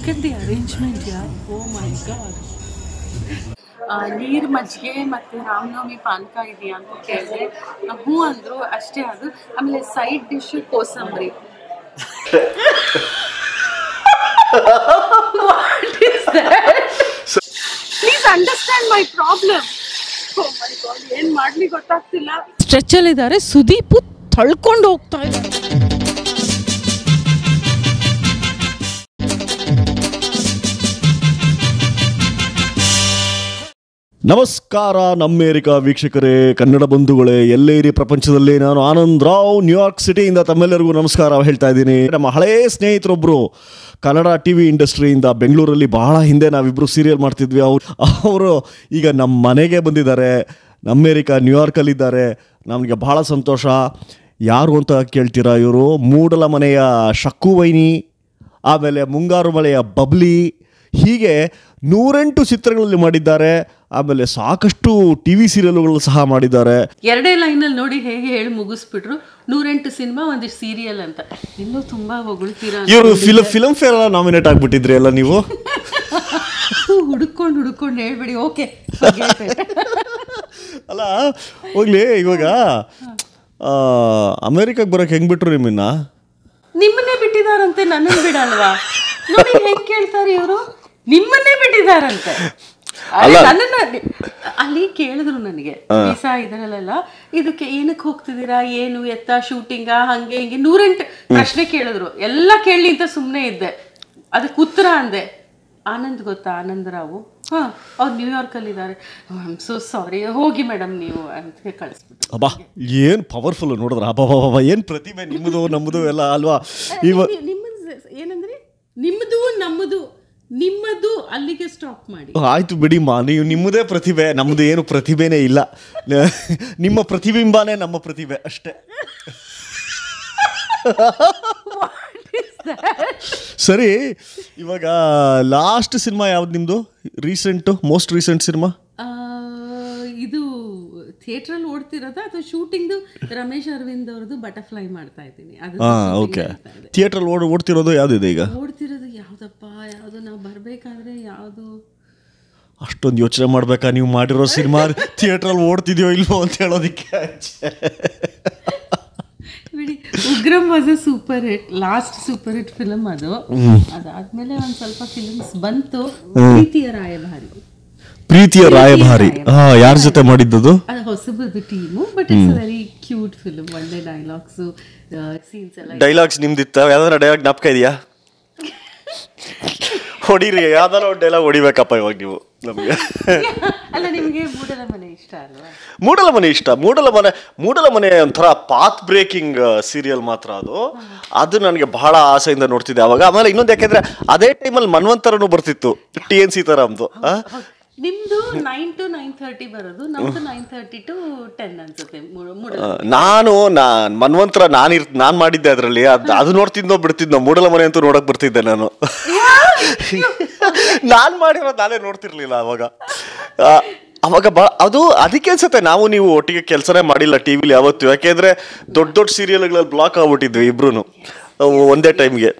at the arrangement, yeah. Oh my god. ನೀರು ಮಜ್ಜಿಗೆ ಮತ್ತು ರಾಮನವಮಿ ಪಾನಕ ಇದೆಯಾ ಅಂತ ಕೇಳಿದೆ. ಹ್ಞೂ ಅಂದರು, ಅಷ್ಟೇ. ಅದು ಆಮೇಲೆ ಸೈಡ್ ಡಿಶ್ ಕೋಸಂಬರಿ. What is that? Please understand my problem. Oh my god, ಏನು ಮಾಡಲಿ ಗೊತ್ತಾಗ್ತಿಲ್ಲ. ಸ್ಟ್ರೆಚಲ್ಲಿದ್ದಾರೆ, ಸುದೀಪ್ ತಳ್ಕೊಂಡು ಹೋಗ್ತಾ ಇದ್ದಾರೆ. ನಮಸ್ಕಾರ ನಮ್ಮೆರಿಕಾ ವೀಕ್ಷಕರೇ, ಕನ್ನಡ ಬಂಧುಗಳೇ, ಎಲ್ಲೇ ಇರಿ ಪ್ರಪಂಚದಲ್ಲಿ. ನಾನು ಆನಂದ್ ರಾವ್, ನ್ಯೂಯಾರ್ಕ್ ಸಿಟಿಯಿಂದ ತಮ್ಮೆಲ್ಲರಿಗೂ ನಮಸ್ಕಾರ ಹೇಳ್ತಾ ಇದ್ದೀನಿ. ನಮ್ಮ ಹಳೇ ಸ್ನೇಹಿತರೊಬ್ಬರು ಕನ್ನಡ ಟಿ ವಿ ಇಂಡಸ್ಟ್ರಿಯಿಂದ ಬೆಂಗಳೂರಲ್ಲಿ ಬಹಳ ಹಿಂದೆ ನಾವಿಬ್ಬರು ಸೀರಿಯಲ್ ಮಾಡ್ತಿದ್ವಿ. ಅವರು ಈಗ ನಮ್ಮ ಮನೆಗೆ ಬಂದಿದ್ದಾರೆ. ನಮ್ಮೆರಿಕಾ ನ್ಯೂಯಾರ್ಕಲ್ಲಿದ್ದಾರೆ. ನಮಗೆ ಬಹಳ ಸಂತೋಷ. ಯಾರು ಅಂತ ಕೇಳ್ತೀರಾ? ಇವರು ಮೂಡಲ ಮನೆಯ ಶಕ್ಕುವೈನಿ, ಆಮೇಲೆ ಮುಂಗಾರು ಮಳೆಯ ಬಬ್ಲಿ, ಹೀಗೆ 108 ಚಿತ್ರಗಳಲ್ಲಿ ಮಾಡಿದ್ದಾರೆ. ಆಮೇಲೆ ಸಾಕಷ್ಟು ಟಿ ವಿ ಸೀರಿಯಲ್ಗಳು ಸಹ ಮಾಡಿದ್ದಾರೆ. ಎರಡೇ ಲೈನಲ್ಲಿ ನೋಡಿ ಹೇಗೆ ಹೇಳಿ ಮುಗಿಸ್ಬಿಟ್ರು. 108 ಸಿನಿಮಾ, ಒಂದಿಷ್ಟು ಸೀರಿಯಲ್ ಅಂತ. ಇನ್ನೂ ತುಂಬಾ ಹೊಗಳ್ತೀರಾ. ಇವರು ಫಿಲ್ಮ್ ಫೇರ್ ಎಲ್ಲ ನಾಮಿನೇಟ್ ಆಗ್ಬಿಟ್ಟಿದ್ರಿ ಎಲ್ಲ ನೀವು. ಹುಡುಕೊಂಡು ಹೇಳ್ಬೇಡಿ. ಓಕೆ ಅಲ್ಲ ಹೋಗ್ಲಿ. ಇವಾಗ ಅಮೇರಿಕಾಗೆ ಬರೋಕೆ ಹೆಂಗ್ ಬಿಟ್ರು ನಿಮ್ಮನ್ನೇ ಬಿಟ್ಟಿದಾರಂತೆ, ನನ್ನನ್ನು ಬಿಡಲ್ವಾ? ನೋಡಿ ಹೆಂಗ್ ಕೇಳ್ತಾರೆ ಇವರು. ನಿಮ್ಮನ್ನೇ ಬಿಟ್ಟಿದಾರಂತೆ. ಅಲ್ಲಿ ಕೇಳಿದ್ರು ನನಗೆ, ವೀಸಾ ಇದರಲ್ಲೆಲ್ಲ ಇದಕ್ಕೆ ಏನಕ್ಕೆ ಹೋಗ್ತಿದ್ದೀರಾ, ಏನು ಎತ್ತ, ಶೂಟಿಂಗ, ಹಂಗೆ ಹಿಂಗೆ 108 ಪ್ರಶ್ನೆ ಕೇಳಿದ್ರು. ಎಲ್ಲ ಕೇಳಲಿ ಅಂತ ಸುಮ್ಮನೆ ಇದ್ದೆ. ಅದಕ್ಕೆ ಉತ್ತರ ಅಂದೆ. ಆನಂದ್ ಗೊತ್ತಾ, ಆನಂದ್ ರಾವು? ಅವ್ರು ನ್ಯೂಯಾರ್ಕ್ ಅಲ್ಲಿ ಇದ್ದಾರೆ. ಸೋ ಸಾರಿ, ಹೋಗಿ ಮೇಡಮ್ ನೀವು ಅಂತ ಕಳಿಸ್ಬಿಟ್ಟು. ಅಬ್ಬಾ, ಏನ್ ಪವರ್ಫುಲ್ ನೋಡಿದ್ರ. ಅಬ್ಬಾ, ಏನ್ ಪ್ರತಿಭೆ ನಿಮ್ಮದು ನಮ್ಮದು ಎಲ್ಲ ಅಲ್ವಾ? ನಿಮ್ಮದು ಏನಂದ್ರೆ ನಿಮ್ಮದು ಅಲ್ಲಿಗೆ ಸ್ಟಾಪ್ ಮಾಡಿ. ಆಯ್ತು ಬಿಡಿಮ್ಮ, ನೀವು ನಿಮ್ಮದೇ ಪ್ರತಿಭೆ, ನಮ್ಮದು ಏನು ಪ್ರತಿಭೆನೇ ಇಲ್ಲ. ನಿಮ್ಮ ಪ್ರತಿಬಿಂಬನೇ ನಮ್ಮ ಪ್ರತಿಭೆ ಅಷ್ಟೇ. ಸರಿ, ಇವಾಗ ಲಾಸ್ಟ್ ಸಿನಿಮಾ ಯಾವ್ದು ನಿಮ್ದು? ಮೋಸ್ಟ್ ರೀಸೆಂಟ್ ಸಿನಿಮಾ ಇದು ಥಿಯೇಟ್ರಲ್ಲಿ ಓಡ್ತಿರೋದು ಅಥವಾ ಶೂಟಿಂಗ್ದು? ರಮೇಶ್ ಅರವಿಂದ್ ಅವ್ರದ್ದು ಬಟರ್ಫ್ಲೈ ಮಾಡ್ತಾ ಇದ್ದೀನಿ. ಓಕೆ. ಥಿಯೇಟ್ರಲ್ಲಿ ಓಡ್ತಿರೋದು ಯಾವ್ದಿದೆ ಈಗ? ಓಡ್ತಿರೋದು ಯಾವ್ದಪ್ಪ, ಯಾವುದು ನಾವು ಬರ್ಬೇಕಾದ್ರೆ ಯಾವುದು? ಅಷ್ಟೊಂದು ಯೋಚನೆ ಮಾಡ್ಬೇಕಾ ನೀವು ಮಾಡಿರೋ ಸಿನಿಮಾ ಥಿಯೇಟ್ರಲ್ಲಿ ಓಡ್ತಿದ್ಯೋ ಇಲ್ವೋ ಅಂತ ಹೇಳೋದಿಕ್ಕೆ? ಬಿಡಿ. Ugramm was a super hit, last super hit film ಅದು. ಅದಾದ್ಮೇಲೆ ಒಂದ್ ಸ್ವಲ್ಪ ಫಿಲ್ಮ್ಸ್ ಬಂತು. ಪ್ರೀತಿಯ ರಾಯಭಾರಿ ಯಾರ ಜೊತೆ ಮಾಡಿದ್ದದು? ಅದು ಹೊಸಬದು team, but it's very cute film. ಒಳ್ಳೆ ಡೈಲಾಗ್ಸ್, ಸೀನ್ಸ್ ಎಲ್ಲ. ಡೈಲಾಗ್ಸ್ ನಿಮ್ದಿತ್ತ? ಯಾವ್ದಾರ ಡೈಲಾಗ್ ಜ್ಞಾಪಕ ಇದೆಯಾ? ಹೊಡಿರಿ, ಯಾವ್ದಾರ ಒಂದು ಡೈಲಾಗ್ ಹೊಡಿಬೇಕಪ್ಪ ಇವಾಗ ನೀವು ನಮಗೆ. ಅಲ್ಲ, ನಿಮಗೆ ಮೂಡಲ ಮನೆ ಇಷ್ಟ ಅಲ್ವಾ? ಮೂಡಲ ಮನೆ ಇಷ್ಟ. ಮೂಡಲ ಮನೆ ಒಂಥರ ಪಾತ್ ಬ್ರೇಕಿಂಗ್ ಸೀರಿಯಲ್ ಮಾತ್ರ ಅದು ನನಗೆ ಬಹಳ ಆಸೆಯಿಂದ ನೋಡ್ತಿದ್ದೆ ಅವಾಗ. ಆಮೇಲೆ ಇನ್ನೊಂದು, ಯಾಕೆಂದ್ರೆ ಅದೇ ಟೈಮಲ್ಲಿ ಮನ್ವಂತರನು ಬರ್ತಿತ್ತು, TN ಸೀತಾರಾಮ್ದು. ನಿಮ್ದು 9 to 9:30 ಬರೋದು, ನಮ್ದು 9:30 to 10 ಅನ್ಸುತ್ತೆ. ಮನ್ವಂತರ ನಾನು ಮಾಡಿದ್ದೆ ಅದರಲ್ಲಿ. ಅದು ನೋಡ್ತಿದ್ನೋ ಬಿಡ್ತಿದ್ನೋ. ಮೂಡಲ ಮನೆ ಅಂತೂ ನೋಡಕ್ ಬರ್ತಿದ್ದೆ ನಾನು. ನಾನು ಮಾಡಿರೋದು ನಾನೇ ನೋಡ್ತಿರ್ಲಿಲ್ಲ ಅವಾಗ. ಅದು ಅದಕ್ಕೆ ಅನ್ಸುತ್ತೆ ನಾವು ನೀವು ಒಟ್ಟಿಗೆ ಕೆಲಸನೇ ಮಾಡಿಲ್ಲ ಟಿವಿಲಿ ಯಾವತ್ತು. ಯಾಕೆಂದ್ರೆ ದೊಡ್ಡ ಸೀರಿಯಲ್ಗಳಲ್ಲಿ ಬ್ಲಾಕ್ ಆಗ್ಬಿಟ್ಟಿದ್ವಿ ಇಬ್ರು ಒಂದೇ ಟೈಮ್ಗೆ.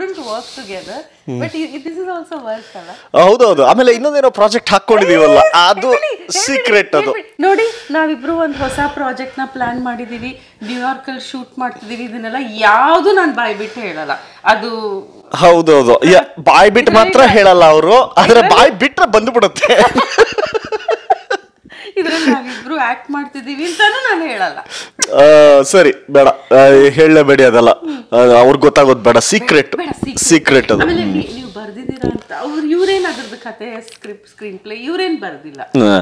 ಹೌದೌದು. ಆಮೇಲೆ ಇನ್ನೊಂದೇನೋ ಪ್ರಾಜೆಕ್ಟ್ ಹಾಕೊಂಡಿದೀವಲ್ಲ, ಅದು ಸೀಕ್ರೆಟ್. ಅದು ನೋಡಿ, ನಾವಿಬ್ರು ಒಂದು ಹೊಸ ಪ್ರಾಜೆಕ್ಟ್ ನ ಪ್ಲಾನ್ ಮಾಡಿದೀವಿ, ನ್ಯೂಯಾರ್ಕ್ ಅಲ್ಲಿ ಶೂಟ್ ಮಾಡ್ತಿದೀವಿ. ಇದನ್ನೆಲ್ಲ ಯಾವ್ದು ನಾನು ಬಾಯ್ ಬಿಟ್ಟು ಹೇಳಲ್ಲ. ಅದು ಹೌದೌದು, ಬಾಯ್ ಬಿಟ್ಟು ಮಾತ್ರ ಹೇಳಲ್ಲ ಅವರು, ಆದ್ರೆ ಬಾಯ್ ಬಿಟ್ರೆ ಬಂದ್ಬಿಡುತ್ತೆ. ಇದ್ರಲ್ಲಿ ನಾವಿಬ್ರು ಆಕ್ಟ್ ಮಾಡ್ತಿದೀವಿ ಅಂತಾನು ನಾನು ಹೇಳಲ್ಲ. ಸರಿ, ಬೇಡ, ಹೇಳಲೇಬೇಡಿ. ಅದೆಲ್ಲ ಅವ್ರಿಗೆ ಗೊತ್ತಾಗೋದು ಬೇಡ. ಸೀಕ್ರೆಟ್ ಅದು. ಆಮೇಲೆ ನೀವು ಬರ್ದಿದ್ದೀರಾ ಅಂತ ಇವ್ರೇನ್ ಅದ್ರದ್ದು ಕತೆ, ಸ್ಕ್ರೀನ್ ಪ್ಲೇ ಇವ್ರೇನ್ ಬರ್ದಿಲ್ಲ.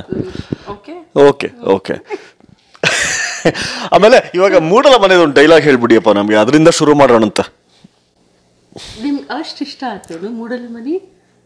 ಓಕೆ. ಆಮೇಲೆ ಇವಾಗ ಮೂಡಲ ಮನೆದು ಒಂದು ಡೈಲಾಗ್ ಹೇಳ್ಬಿಡಿಯಪ್ಪ ನಮ್ಗೆ, ಅದರಿಂದ ಶುರು ಮಾಡೋಣ ಅಂತ. ನಿಮ್ಗೆ ಅಷ್ಟು ಇಷ್ಟ ಆಯ್ತು ಮೂಡಲ ಮನೆ?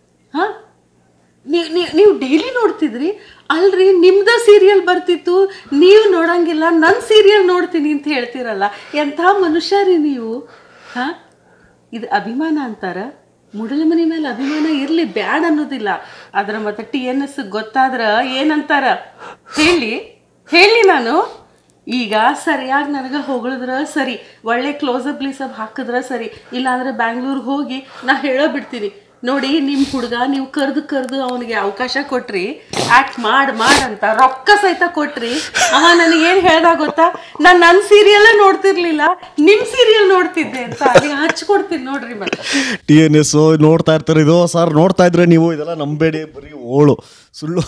ನೀವು ಡೈಲಿ ನೋಡ್ತಿದ್ರಿ ಅಲ್ರಿ? ನಿಮ್ದ ಸೀರಿಯಲ್ ಬರ್ತಿತ್ತು, ನೀವು ನೋಡಂಗಿಲ್ಲ, ನನ್ನ ಸೀರಿಯಲ್ ನೋಡ್ತೀನಿ ಅಂತ ಹೇಳ್ತಿರಲ್ಲ. ಎಂಥ ಮನುಷ್ಯ ರೀ ನೀವು. ಇದು ಅಭಿಮಾನ ಅಂತಾರ? ಮೂಡಲ ಮನೆ ಮೇಲೆ ಅಭಿಮಾನ ಇರ್ಲಿ, ಬ್ಯಾಡ್ ಅನ್ನೋದಿಲ್ಲ. ಆದ್ರೆ ಮತ್ತೆ TNS ಗೊತ್ತಾದ್ರ ಏನಂತಾರ ಹೇಳಿ. ನಾನು ಈಗ ಸರಿಯಾಗಿ ನನಗೆ ಹೊಗಳಿದ್ರ ಸರಿ, ಒಳ್ಳೆ ಕ್ಲೋಸಪ್ ಗ್ಲೀಸಪ್ ಹಾಕಿದ್ರ ಸರಿ, ಇಲ್ಲಾಂದ್ರೆ ಬ್ಯಾಂಗ್ಳೂರ್ಗೆ ಹೋಗಿ ನಾ ಹೇಳೋ ಬಿಡ್ತೀನಿ, ನೋಡಿ ನಿಮ್ಮ ಹುಡುಗ ನೀವು ಕರೆದು ಅವನಿಗೆ ಅವಕಾಶ ಕೊಟ್ರಿ, ಆಕ್ಟ್ ಮಾಡಂತ ರೊಕ್ಕ ಸಹಿತ ಕೊಟ್ರಿ. ಅವ ನನಗೆ ಏನು ಹೇಳ್ದ ಗೊತ್ತಾ, ನನ್ನ ಸೀರಿಯಲ್ಲೇ ನೋಡ್ತಿರ್ಲಿಲ್ಲ, ನಿಮ್ಮ ಸೀರಿಯಲ್ ನೋಡ್ತಿದ್ದೆ ಅಂತ. ಅಲ್ಲಿ ಹಚ್ಕೊಡ್ತೀನಿ ನೋಡ್ರಿ. ಮತ್ತೆ TNS ನೋಡ್ತಾ ಇರ್ತಾರೆ. ಇದು ಸರ್ ನೋಡ್ತಾ ಇದ್ರೆ ನೀವು ಇದೆಲ್ಲ ನಂಬೇಡಿ, ಬರೀ ಓಳು ಸುಳ್ಳು.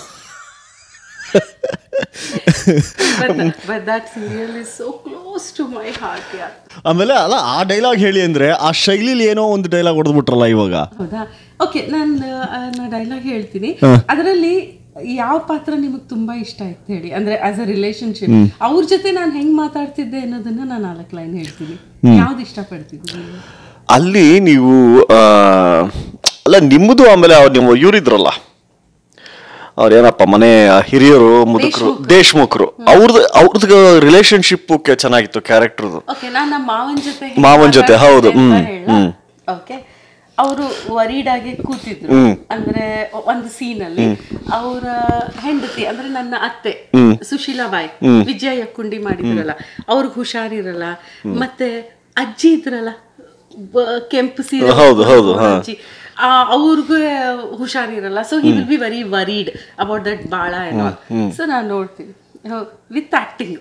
but that serial is so close to my heart. ಆಮೇಲೆ ಅಲ್ಲ ಆ ಡೈಲಾಗ್ ಹೇಳಿ ಅಂದ್ರೆ ಆ ಶೈಲಿಲಿ ಏನೋ ಒಂದು ಡೈಲಾಗ್ ಹೊಡೆದ್ಬಿಟ್ರಲ್ಲ ಇವಾಗ. ಹೌದಾ? ಓಕೆ, ನಾನು ಡೈಲಾಗ್ ಹೇಳ್ತೀನಿ. ಅದರಲ್ಲಿ ಯಾವ ಪಾತ್ರ ನಿಮಗೆ ತುಂಬಾ ಇಷ್ಟ ಆಯ್ತು ಹೇಳಿ, ಅಂದ್ರೆ ಆಸ್ ಅ ರಿಲೇಶನ್ಶಿಪ್ ಅವ್ರ ಜೊತೆ ನಾನು ಹೆಂಗ್ ಮಾತಾಡ್ತಿದ್ದೆ ಅನ್ನೋದನ್ನ ನಾನು 4 ಲೈನ್ ಹೇಳ್ತೀನಿ. ಯಾವ್ದು ಇಷ್ಟಪಡ್ತಿದ್ದೆ ಅಲ್ಲಿ ನೀವು? ಅಲ್ಲ ನಿಮ್ಮದು, ಆಮೇಲೆ ನೀವು ಇವರಿದ್ರಲ್ಲ ಅವ್ರೇನಪ್ಪ ಮನೆ ಹಿರಿಯರು ಮುದುಕರು ದೇಶಮುಖರು, ಅವ್ರದ್ದು ರಿಲೇಶನ್ಶಿಪ್ ಚೆನ್ನಾಗಿತ್ತು ಕ್ಯಾರೆಕ್ಟರ್ದು. ಓಕೆ, ನಾನು ನಮ್ಮ ಮಾವನ ಜೊತೆ ಹೌದು. ಓಕೆ, ಅವರು ವರೀಡ್ ಆಗಿ ಕೂತಿದ್ರು. ಅಂದ್ರೆ ಒಂದು ಸೀನ್ ಅಲ್ಲಿ ಅವರ ಹೆಂಡತಿ ಅಂದ್ರೆ ನನ್ನ ಅತ್ತೆ ಸುಶೀಲಾಬಾಯಿ ವಿಜಯ ಯಕ್ಕುಂಡಿ ಮಾಡಿದ್ರಲ್ಲ, ಅವ್ರಿಗೆ ಹುಷಾರಿರಲ್ಲ. ಮತ್ತೆ ಅಜ್ಜಿ ಇದ್ರಲ್ಲ ಕೆಂಪು ಸೀರೆ ಅಜ್ಜಿ, ಅವ್ರಿಗೂ ಹುಷಾರಿರಲ್ಲ. So he will be very worried about that ಬಾಳ ಏನೋ. ಸೊ ನಾನು ನೋಡ್ತೀನಿ ವಿತ್ ಆಕ್ಟಿಂಗ್.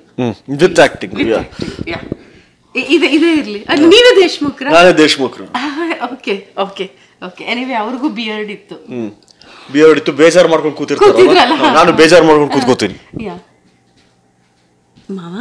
ಇದೇ ಇರ್ಲಿ. ನೀವೇ ದೇಶಮುಖರ? ದೇಶಮುಖರು. Okay okay okay. ಎನಿವೆ ಅವ್ರಿಗೂ ಬಿಯರ್ಡ್ ಇತ್ತು. ಬೇಜಾರು ಮಾಡ್ಕೊಂಡು ಕೂತಿರ್ತಾರಲ್ಲ, ನಾನು ಬೇಜಾರು ಮಾಡ್ಕೊಂಡು ಕೂತ್ಕೋತೀನಿ. ಮಾವ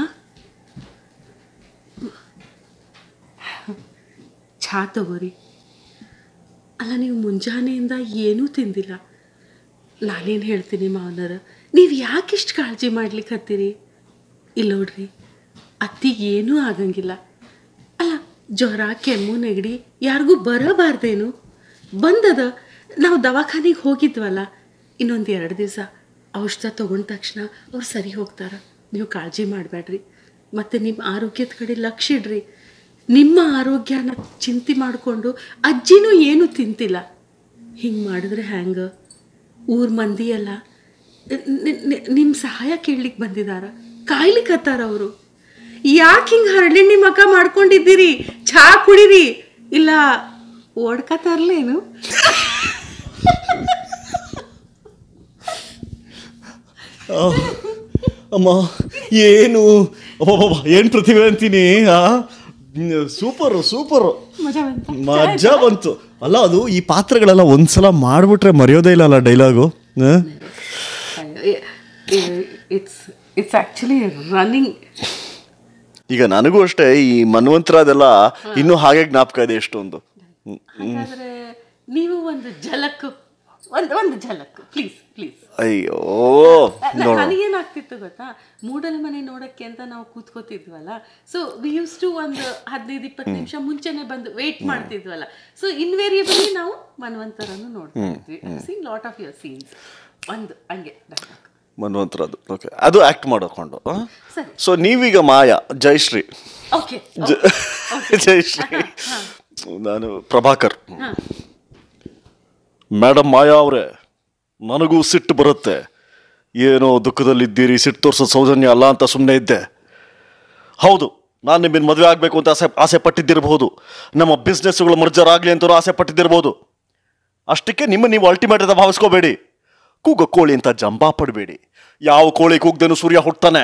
ಚಹಾ ತಗೋರಿ. ಅಲ್ಲ, ನೀವು ಮುಂಜಾನೆಯಿಂದ ಏನೂ ತಿಂದಿಲ್ಲ. ನಾನೇನು ಹೇಳ್ತೀನಿ ಮಾವನರ, ನೀವು ಯಾಕಿಷ್ಟು ಕಾಳಜಿ ಮಾಡ್ಲಿಕ್ಕೆ ಹತ್ತೀರಿ? ಇಲ್ಲ ನೋಡ್ರಿ, ಅತ್ತಿಗೆ ಏನೂ ಆಗಂಗಿಲ್ಲ. ಅಲ್ಲ, ಜ್ವರ ಕೆಮ್ಮು ನೆಗಡಿ ಯಾರಿಗೂ ಬರಬಾರ್ದೇನು? ಬಂದದ. ನಾವು ದವಾಖಾನೆಗೆ ಹೋಗಿದ್ವಲ್ಲ, ಇನ್ನೊಂದು 2 ದಿವಸ ಔಷಧ ತೊಗೊಂಡ ತಕ್ಷಣ ಅವ್ರು ಸರಿ ಹೋಗ್ತಾರ. ನೀವು ಕಾಳಜಿ ಮಾಡಬೇಡ್ರಿ. ಮತ್ತು ನಿಮ್ಮ ಆರೋಗ್ಯದ ಕಡೆ ಲಕ್ಷ್ಯ ಇಡ್ರಿ. ನಿಮ್ಮ ಆರೋಗ್ಯನ ಚಿಂತೆ ಮಾಡಿಕೊಂಡು ಅಜ್ಜಿನೂ ಏನೂ ತಿಂತಿಲ್ಲ. ಹಿಂಗೆ ಮಾಡಿದ್ರೆ ಹ್ಯಾಂಗ? ಊರ ಮಂದಿ ಎಲ್ಲ ನಿಮ್ಮ ಸಹಾಯ ಕೇಳಲಿಕ್ಕೆ ಬಂದಿದಾರ, ಕಾಯ್ಲಿಕ್ಕೆ ಹತ್ತಾರ ಅವರು. ಯಾಕೆ ಹಿಂಗೆ ಹರಳೆಣ್ಣೆ ಮಕ ಮಾಡ್ಕೊಂಡಿದ್ದೀರಿ? ಚಹಾ ಕುಡೀರಿ, ಇಲ್ಲ ಓಡ್ಕ ತರ್ಲೇನು? ಅಮ್ಮ ಏನು ಏನು ಪ್ರತಿಭೆ ಅಂತೀನಿ. ಸೂಪರು ಮಜಾ ಬಂತು. ಅಲ್ಲ, ಅದು ಈ ಪಾತ್ರಗಳೆಲ್ಲ ಒಂದ್ಸಲ ಮಾಡ್ಬಿಟ್ರೆ ಮರೆಯೋದೇ ಇಲ್ಲ ಅಲ್ಲ ಡೈಲಾಗು. It's actually running. ಈಗ ನನಗೂ ಅಷ್ಟೇ ಈ ಮನ್ವಂತರದೆಲ್ಲ ಇನ್ನೂ ಹಾಗೆ ಜ್ಞಾಪಕ ಇದೆ ಎಷ್ಟೊಂದು. ಹಾಗಾದ್ರೆ ನೀವು ಒಂದು ಝಲಕ್ ಪ್ಲೀಸ್. ಅಯ್ಯೋ, ನನಗೇನಾಗ್ತಿತ್ತು ಗೊತ್ತಾ, ಮೂಡಲ ಮನೆ ನೋಡಕ್ಕೆ ಅಂತ ನಾವು ಕೂತ್ಕೋತಿದ್ವಲ್ಲ. ಸೊ ವಿ ಯೂಸ್ ಟು ಒಂದು 15-20 ನಿಮಿಷ ಮುಂಚೆನೆ ಬಂದು ವೇಟ್ ಮಾಡ್ತಿದ್ವಲ್ಲ. ಸೊ ಇನ್ವೇರಿಯಬಲಿ ನಾವು ಮನ್ವಂತರನ್ನು ನೋಡ್ತಾ ಇದ್ವಿ. Seen lot of your scenes. ಒಂದು ಹಂಗೆ ಮನ್ವಂತರದ್ದು. ಓಕೆ, ಅದು ಆಕ್ಟ್ ಮಾಡಿಕೊಂಡು. ಸೊ ನೀವೀಗ ಮಾಯಾ ಜಯಶ್ರೀ. ಓಕೆ, ಜಯಶ್ರೀ, ನಾನು ಪ್ರಭಾಕರ್. ಮೇಡಮ್ ಮಾಯಾ ಅವರೇ, ನನಗೂ ಸಿಟ್ಟು ಬರುತ್ತೆ. ಏನೋ ದುಃಖದಲ್ಲಿದ್ದೀರಿ, ಸಿಟ್ಟು ತೋರಿಸೋದು ಸೌಜನ್ಯ ಅಲ್ಲ ಅಂತ ಸುಮ್ಮನೆ ಇದ್ದೆ. ಹೌದು, ನಾನು ನಿಮ್ಮನ್ನು ಮದುವೆ ಆಗಬೇಕು ಅಂತ ಆಸೆ ಪಟ್ಟಿದ್ದಿರಬಹುದು. ನಮ್ಮ ಬಿಸ್ನೆಸ್ಗಳು ಮರ್ಜರ್ ಆಗಲಿ ಅಂತಲೂ ಆಸೆ ಪಟ್ಟಿದ್ದಿರ್ಬೋದು. ಅಷ್ಟಕ್ಕೆ ನೀವು ಅಲ್ಟಿಮೇಟ್ ಅಂತ ಭಾವಿಸ್ಕೋಬೇಡಿ. ಕೂಗ ಕೋಳಿ ಅಂತ ಜಂಬಾ ಪಡಬೇಡಿ. ಯಾವ ಕೋಳಿ ಕೂಗ್ದೇನು ಸೂರ್ಯ ಹುಟ್ತಾನೆ.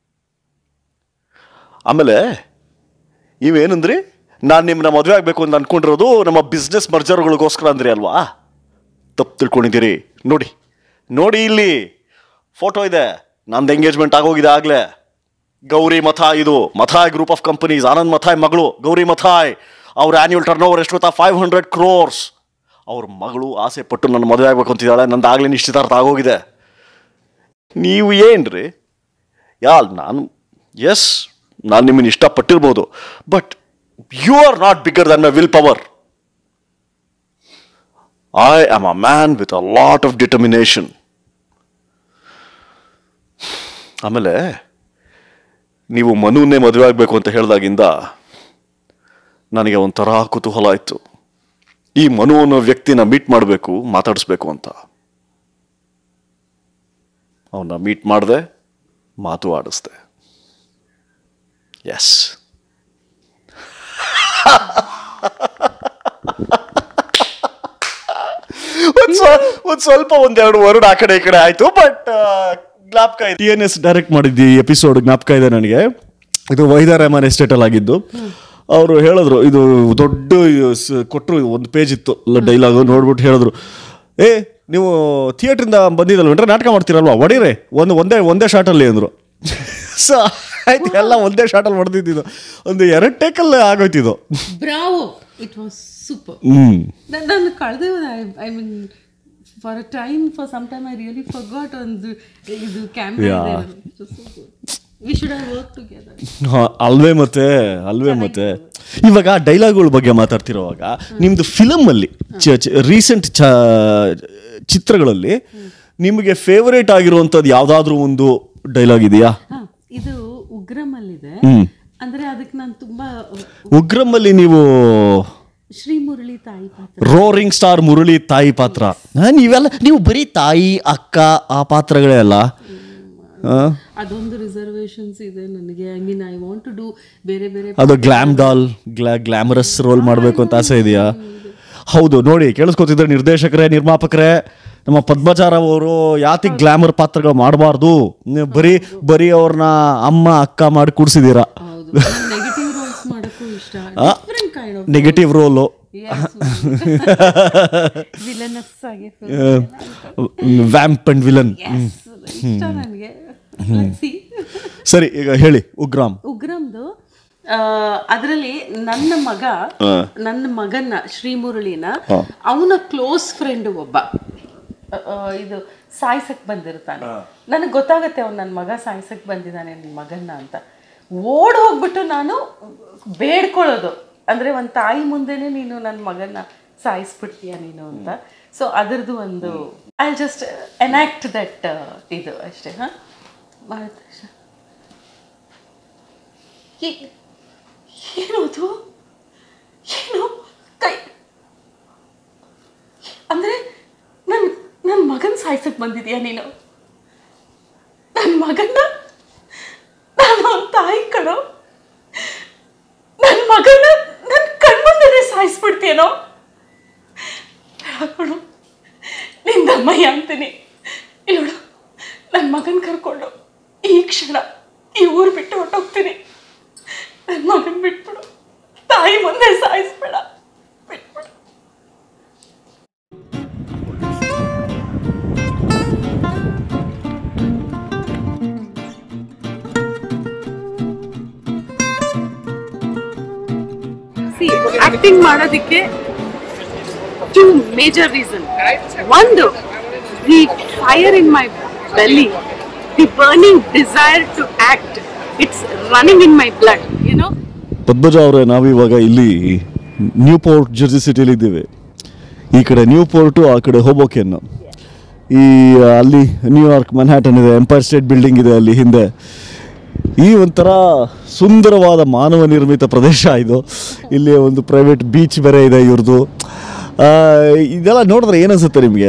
ಆಮೇಲೆ ಇವೇನಂದ್ರಿ, ನಾನು ನಿಮ್ಮನ್ನ ಮದುವೆ ಆಗಬೇಕು ಅಂತ ಅಂದ್ಕೊಂಡಿರೋದು ನಮ್ಮ ಬಿಸ್ನೆಸ್ ಮರ್ಜರ್ಗಳಿಗೋಸ್ಕರ ಅಂದ್ರಿ ಅಲ್ವಾ? ತಪ್ಪು ತಿಳ್ಕೊಂಡಿದ್ದೀರಿ. ನೋಡಿ ಇಲ್ಲಿ ಫೋಟೋ ಇದೆ, ನಂದು ಎಂಗೇಜ್ಮೆಂಟ್ ಆಗೋಗಿದೆ ಆಗಲೇ. ಗೌರಿ ಮಥಾಯ್, ಇದು Mathai group of companies, Anand Mathai ಮಗಳು ಗೌರಿ ಮಥಾಯ್. ಅವ್ರ ಆ್ಯನ್ಯುವಲ್ ಟರ್ನ್ ಓವರ್ ಎಷ್ಟು ಗೊತ್ತಾ? 500 crores. ಅವ್ರ ಮಗಳು ಆಸೆ ಪಟ್ಟು ನನ್ನ ಮದುವೆ ಆಗಬೇಕು ಅಂತಿದ್ದಾಳೆ. ನಂದು ಆಗಲೇ ನಿಶ್ಚಿತಾರ್ಥ ಆಗೋಗಿದೆ. ನೀವು ಏನ್ರಿ ನಾನು ನಿಮ್ಮನ್ನು ಇಷ್ಟಪಟ್ಟಿರ್ಬೋದು, but you are not bigger than my will power. I am a man with a lot of determination. ಆಮೇಲೆ ನೀವು ಮನುವನ್ನೇ ಮದುವೆ ಆಗಬೇಕು ಅಂತ ಹೇಳಿದಾಗಿಂದ ನನಗೆ ಒಂಥರ ಕುತೂಹಲ ಆಯಿತು. ಈ ಮನು ಅನ್ನೋ ವ್ಯಕ್ತಿನ ಮೀಟ್ ಮಾಡಬೇಕು, ಮಾತಾಡಿಸ್ಬೇಕು ಅಂತ. ಅವನ್ನ ಮೀಟ್ ಮಾಡಿದೆ, ಮಾತು ಆಡಿಸ್ದೆ. ಎಸ್, ಒಂದು ಸ್ವಲ್ಪ ಒಂದೆರಡು ವರ್ಡ್ ಆ ಕಡೆ ಈ ಕಡೆ ಆಯ್ತು, ಬಟ್ ಜ್ಞಾಪಕ ಇದೆ. TNS ಡೈರೆಕ್ಟ್ ಮಾಡಿದ್ದಿ ಎಪಿಸೋಡ್ ಜ್ಞಾಪಕ ಇದೆ ನನಗೆ. ಇದು ವೈದಾ ರೆಹಮಾನ್ ಎಸ್ಟೇಟಲ್ಲಿ ಆಗಿದ್ದು. ಅವರು ಹೇಳಿದ್ರು, ಇದು ದೊಡ್ಡ ಕೊಟ್ಟರು, ಒಂದು ಪೇಜ್ ಇತ್ತು ಡೈಲಾಗು, ನೋಡ್ಬಿಟ್ಟು ಹೇಳಿದ್ರು, ನೀವು ಥಿಯೇಟ್ರಿಂದ ಬಂದಿದ್ದಲ್ವೇನ್ರಿ, ನಾಟಕ ಮಾಡ್ತೀರಲ್ವಾ, ಹೊಡೀರಿ ಒಂದೇ ಶಾರ್ಟಲ್ಲಿ ಅಂದರು. ಸೊ ಆಯ್ತು, ಎಲ್ಲ ಒಂದೇ ಶಾರ್ಟಲ್ಲಿ ಹೊಡೆದಿದ್ದು, ಒಂದು 2 ಟೇಕಲ್ಲಿ ಆಗೋಯ್ತಿದ್ದು. Bravo, it was super. ನಾನು ಕಳೆದ I mean for a time, for some time I really forgot ಒಂದು ಇದು camera. We should have work together. ಅಲ್ವೇ ಮತ್ತೆ ಇವಾಗ ಡೈಲಾಗ್ಗಳ ಬಗ್ಗೆ ಮಾತಾಡ್ತಿರೋವಾಗ ನಿಮ್ದು ಫಿಲಮಲ್ಲಿ ರೀಸೆಂಟ್ ಚಿತ್ರಗಳಲ್ಲಿ ನಿಮಗೆ ಫೇವರೇಟ್ ಆಗಿರುವಂಥದ್ದು ಯಾವುದಾದ್ರೂ ಒಂದು ಡೈಲಾಗ್ ಇದೆಯಾ? ಇದು ಉಗ್ರಮಲ್ಲಿದೆ. ಅಂದ್ರೆ ಅದಕ್ಕೆ ನಾನು ತುಂಬಾ ಉಗ್ರಮಲ್ಲಿ ನೀವು ಶ್ರೀ ಮುರಳಿ ತಾಯಿ ಪಾತ್ರ, ರೋರಿಂಗ್ ಸ್ಟಾರ್ ಮುರಳಿ ತಾಯಿ ಪಾತ್ರ, ನೀವೆಲ್ಲ ನೀವು ಬರೀ ತಾಯಿ ಅಕ್ಕ ಆ ಪಾತ್ರಗಳೇ ಅಲ್ಲ. ಅದೊಂದು ರಿಸರ್ವೇಶನ್ಸ್ ಇದೆ ನನಗೆ. I mean I want to do ಬೇರೆ ಬೇರೆ. ಅದು ಗ್ಲಾಮರಸ್ ರೋಲ್ ಮಾಡಬೇಕು ಅಂತ ಆಸೆ ಇದೆಯಾ? ಹೌದು, ನೋಡಿ ಕೇಳಿಸ್ಕೊತಿದ್ರೆ ನಿರ್ದೇಶಕರೇ, ನಿರ್ಮಾಪಕರೇ, ನಮ್ಮ ಪದ್ಮಜಾ ರಾವ್ ಅವರು ಯಾತಿಗೆ ಗ್ಲಾಮರ್ ಪಾತ್ರಗಳು ಮಾಡಬಾರ್ದು, ಬರೀ ಅವ್ರನ್ನ ಅಮ್ಮ ಅಕ್ಕ ಮಾಡಿ ಕೂಡ್ಸಿದೀರಾ. ನೆಗೆಟಿವ್ ರೋಲ್ಸ್ ಮಾಡಕ್ಕೂ ಇಷ್ಟ, ನೆಗೆಟಿವ್ ರೋಲು, ವಿಲನಸ್ ಆಗಿ, ವ್ಯಾಂಪ್ ಅಂಡ್ ವಿಲನ್. ನನಗೆ ಸರಿ, ಈಗ ಹೇಳಿ ಉಗ್ರಮ್ದು. ಅದರಲ್ಲಿ ನನ್ನ ಮಗನ್ನ ಶ್ರೀ ಮುರಳಿನ ಅವನ ಕ್ಲೋಸ್ ಫ್ರೆಂಡ್ ಒಬ್ಬ ಇದು ಸಾಯ್ಸಕ್ ಬಂದಿರ್ತಾನೆ. ನನಗೆ ಗೊತ್ತಾಗತ್ತೆ ಅವ್ನು ನನ್ನ ಮಗ ಸಾಯ್ಸಕ್ ಬಂದಿದ್ದಾನೆ ನನ್ನ ಮಗನ್ನ ಅಂತ. ಓಡ್ ಹೋಗ್ಬಿಟ್ಟು ನಾನು ಬೇಡ್ಕೊಳ್ಳೋದು, ಅಂದ್ರೆ ಒಂದು ತಾಯಿ ಮುಂದೆನೆ ನೀನು ನನ್ನ ಮಗನ್ನ ಸಾಯಿಸ್ಬಿಡ್ತೀಯ ನೀನು ಅಂತ. ಸೊ ಅದರದ್ದು ಒಂದು ಐ ಜಸ್ಟ್ ಎನಾಕ್ಟ್ ದಟ್ ಇದು ಅಷ್ಟೇ. ಏನದು ಏನು ಕೈ ಅಂದ್ರೆ ನನ್ನ ಮಗನ್ ಸಾಯ್ಸಕ್ ಬಂದಿದ್ಯಾ ನೀನು? ನನ್ನ ಮಗನ್ನ ನಾನು ತಾಯಿ ಕಣೋ, ನನ್ನ ಮಗನ್ನ ನನ್ನ ಕಣ್ಮುಂದೆ ಸಾಯಿಸ್ಬಿಡ್ತೀಯನೋ? ಕಣೋ, ನಿಂದಮ್ಮಯ್ಯ ಅಂತೀನಿ. ಇಲ್ಲೋಡು, ನನ್ನ ಮಗನ್ ಕರ್ಕೊಂಡು ಈ ಕ್ಷಣ ಈ ಊರು ಬಿಟ್ಟು ಹೊಟ್ಟೋಗ್ತೀನಿ. ನನ್ನ ಮಗನ್ ಬಿಟ್ಬಿಡು, ತಾಯಿ ಮುಂದೆ ಸಾಯಿಸ್ಬೇಡ, ಬಿಟ್ಬಿಡು. ಆಕ್ಟಿಂಗ್ ಮಾಡೋದಕ್ಕೆ 2 ಮೇಜರ್ ರೀಸನ್. ಒಂದು, the fire in my belly, the burning desire to act, it's running in my blood, you know. Padmaja ಅವರೇ, ನಾವಿವಾಗ ಇಲ್ಲಿ ನ್ಯೂ ಪೋರ್ಟ್ ಜರ್ಸಿ ಸಿಟಿಲಿ ಇದ್ದೀವಿ. ಈ ಕಡೆ ನ್ಯೂ ಪೋರ್ಟು, ಆ ಕಡೆ ಹೋಬೋಕೆನ್. ಅಲ್ಲಿ ನ್ಯೂಯಾರ್ಕ್ ಮ್ಯಾನ್ಹ್ಯಾಟನ್ ಇದೆ, ಎಂಪೈರ್ ಸ್ಟೇಟ್ ಬಿಲ್ಡಿಂಗ್ ಇದೆ ಅಲ್ಲಿ ಹಿಂದೆ. ಈ ಒಂಥರ ಸುಂದರವಾದ ಮಾನವ ನಿರ್ಮಿತ ಪ್ರದೇಶ ಇದು. ಇಲ್ಲಿ ಒಂದು ಪ್ರೈವೇಟ್ ಬೀಚ್ ಬೇರೆ ಇದೆ ಇವ್ರದ್ದು. ಇದೆಲ್ಲ ನೋಡಿದ್ರೆ ಏನನ್ಸುತ್ತೆ ನಿಮಗೆ?